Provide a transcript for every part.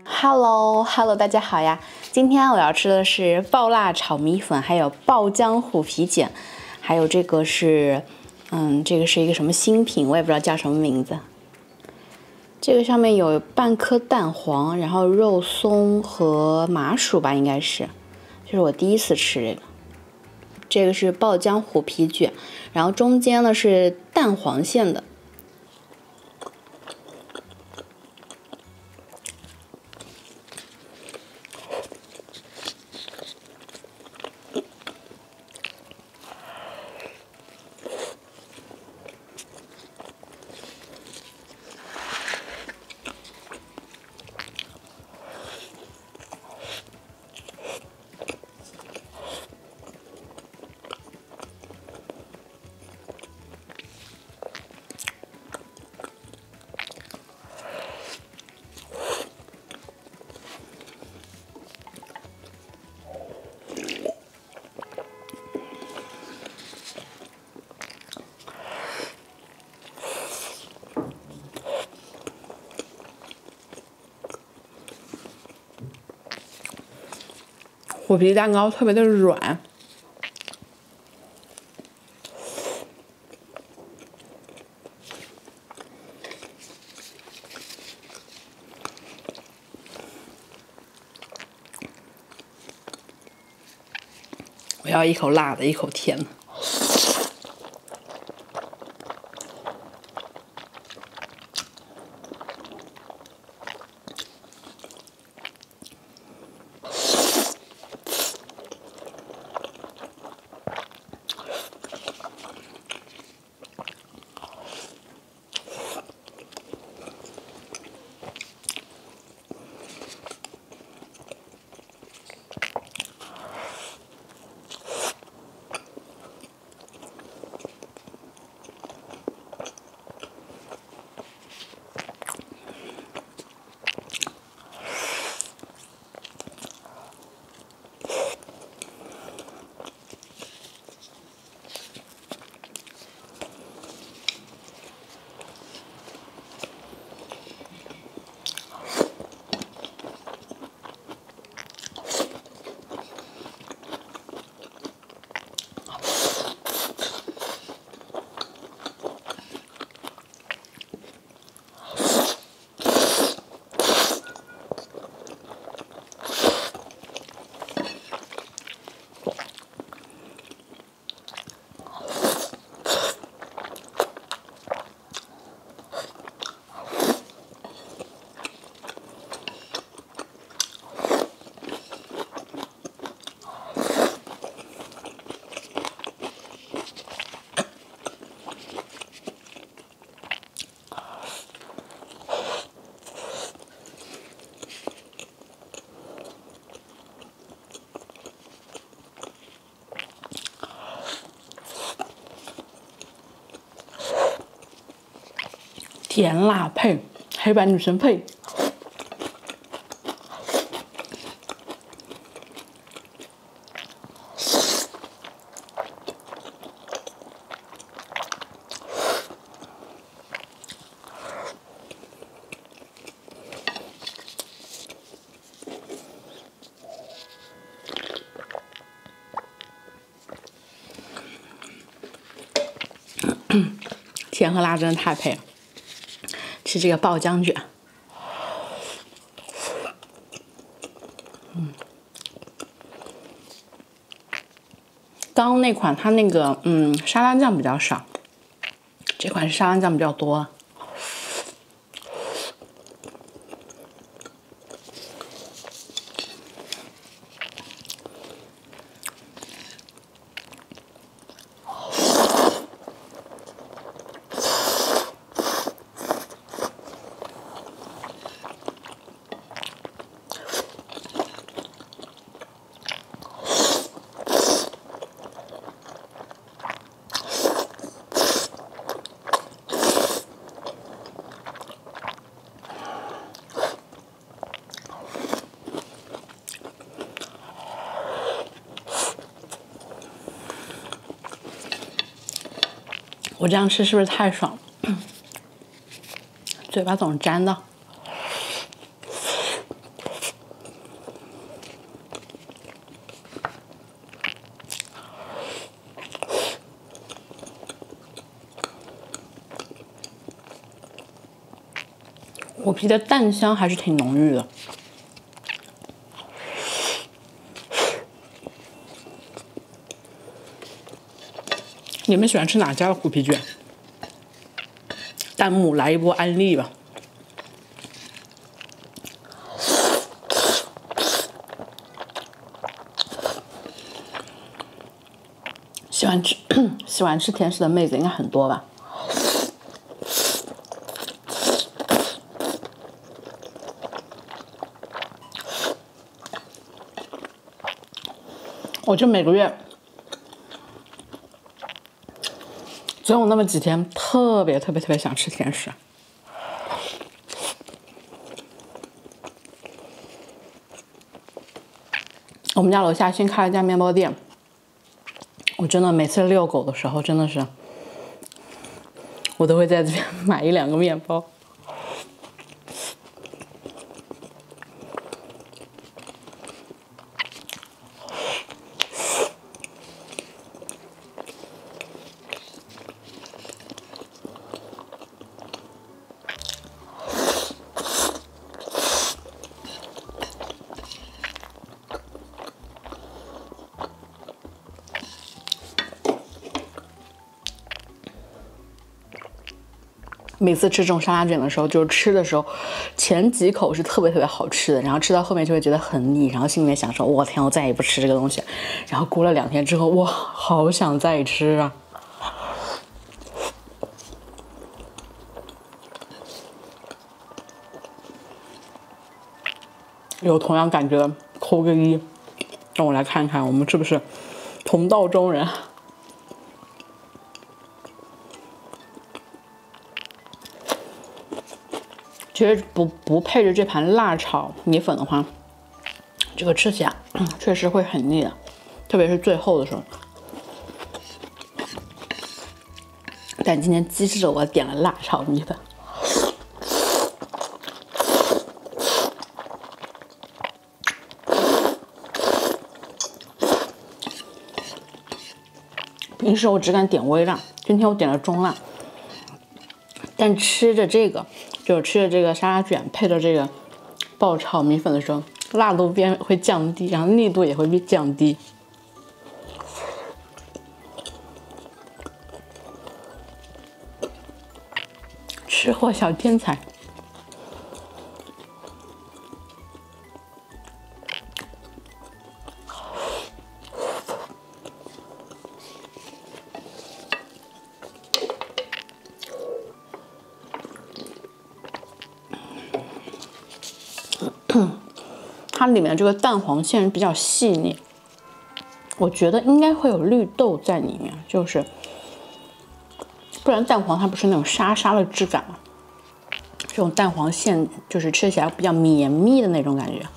Hello，大家好呀！今天我要吃的是爆辣炒米粉，还有爆浆虎皮卷，还有这个是，这个是一个什么新品，我也不知道叫什么名字。这个上面有半颗蛋黄，然后肉松和麻薯吧，应该是，这是我第一次吃这个。这个是爆浆虎皮卷，然后中间呢是蛋黄馅的。虎皮蛋糕特别的软，我要一口辣的，一口甜的。甜辣配，黑白女神配。甜和辣真的太配了。吃这个爆浆卷，刚刚那款它那个沙拉酱比较少，这款是沙拉酱比较多。我这样吃是不是太爽了？嘴巴总是沾到。 虎皮的蛋香还是挺浓郁的。你们喜欢吃哪家的虎皮卷？弹幕来一波安利吧。喜欢吃甜食的妹子应该很多吧？我就每个月总有那么几天特别想吃甜食。我们家楼下新开了一家面包店，我真的每次遛狗的时候，真的是我都会在这边买1、2个面包。每次吃这种沙拉卷的时候，就是吃的时候，前几口是特别好吃的，然后吃到后面就会觉得很腻，然后心里面想说，我天，我再也不吃这个东西。然后过了2天之后，哇，好想再吃啊！有同样感觉的扣个1，让我来看看我们是不是同道中人。其实不配着这盘辣炒米粉的话，这个吃起来确实会很腻的，特别是最后的时候。但今天机智的我点了辣炒米粉。平时我只敢点微辣，今天我点了中辣。但吃着这个，就是吃着这个沙拉卷配着这个爆炒米粉的时候，辣度会降低，然后腻度也会降低。吃货小天才。它里面这个蛋黄馅比较细腻，我觉得应该会有绿豆在里面，就是不然蛋黄它不是那种沙沙的质感吗？这种蛋黄馅就是吃起来比较绵密的那种感觉。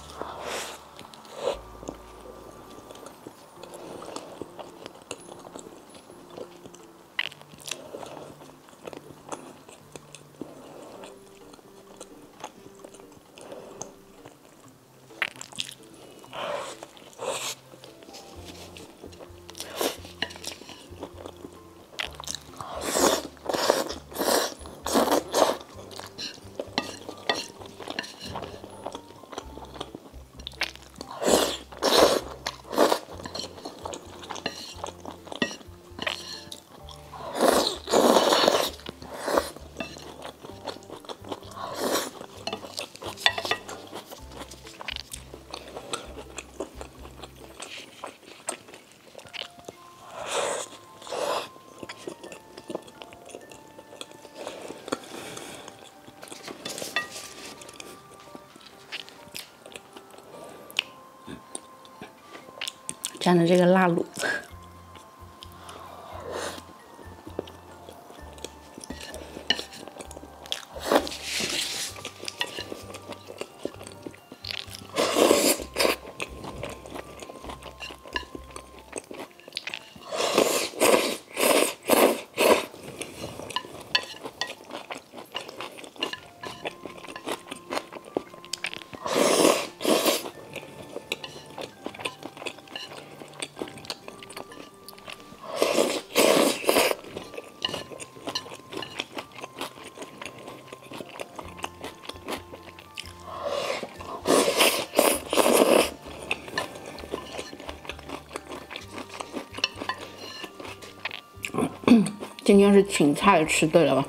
蘸着这个辣卤子。 今天是芹菜吃对了吧？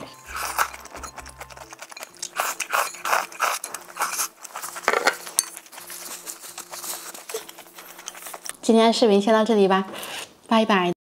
今天的视频先到这里吧，拜拜。